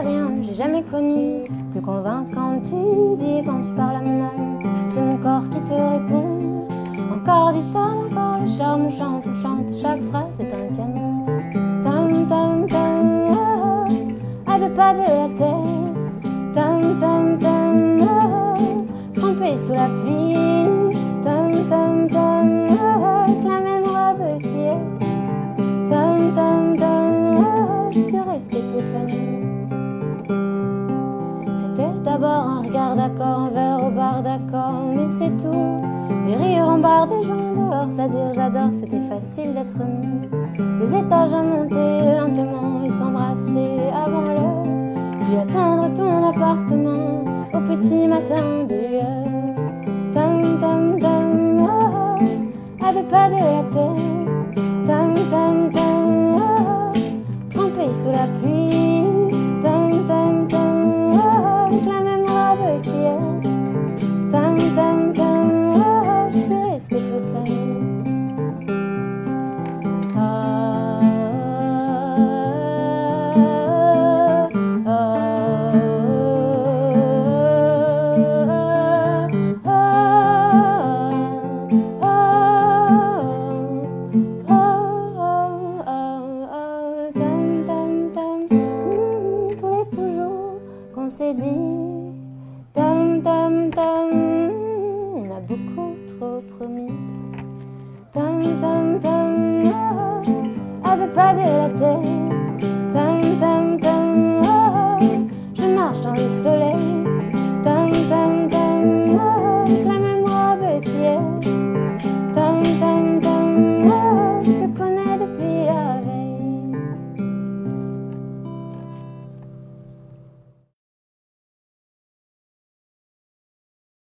rien, j'ai jamais connu plus convaincant. Tu dis quand tu parles à mon âme, c'est mon corps qui te répond. Encore du charme, encore le charme, on chante, chaque phrase est un canon. Tam tam tam, oh, à 2 pas de la terre. Tam tam tam, oh, trempé sous la pluie. Tam tam tam, oh, avec la même robe qu'hier. Tam tam tam, oh, je suis restée toute la nuit. C'était d'abord un regard d'accord, un verre au bar d'accord, mais c'est tout. Des rires en bar, des gens dehors, ça dure, j'adore, c'était facile d'être nous. 2 étages à monter lentement et s'embrasser avant l'heure, puis attendre ton appartement au petit matin de lueur. Tam tam tam, oh, à 2 pas de la terre. Tam tam tam, oh, trempé sous la pluie. Tam tam tam, oh, avec la même robe qu'hier. Tam tam tam, oh, je suis restée toute la nuit. On s'est dit tam tam tam, on a beaucoup trop promis. Tam tam tam, oh, à 2 pas de la terre. Tam tam